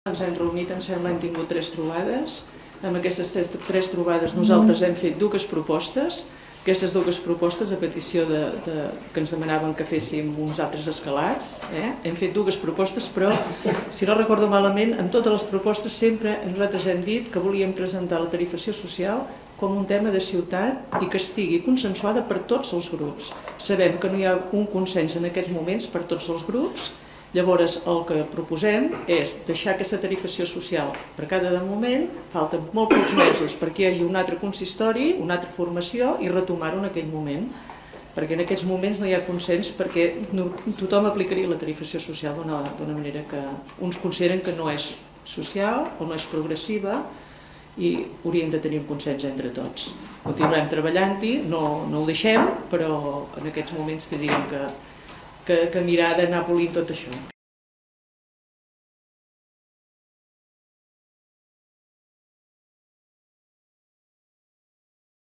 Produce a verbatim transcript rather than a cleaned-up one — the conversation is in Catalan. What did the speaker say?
Ens hem reunit, em sembla, hem tingut tres trobades. Amb aquestes tres trobades nosaltres hem fet dues propostes. Aquestes dues propostes, a petició de, de, que ens demanaven que féssim uns altres escalats. Eh? Hem fet dues propostes, però, si no recordo malament, amb totes les propostes sempre nosaltres hem dit que volíem presentar la tarifació social com un tema de ciutat i que estigui consensuada per tots els grups. Sabem que no hi ha un consens en aquests moments per tots els grups. Llavors, el que proposem és deixar aquesta tarifació social per cada moment, falten molt pocs mesos perquè hi hagi un altre consistori, una altra formació i retomar-ho en aquell moment. Perquè en aquests moments no hi ha consens perquè no, tothom aplicaria la tarifació social d'una manera que uns consideren que no és social o no és progressiva i hauríem de tenir un consens entre tots. Continuem treballant-hi, no, no ho deixem, però en aquests moments diríem que que, que mirar d'anar polint tot això.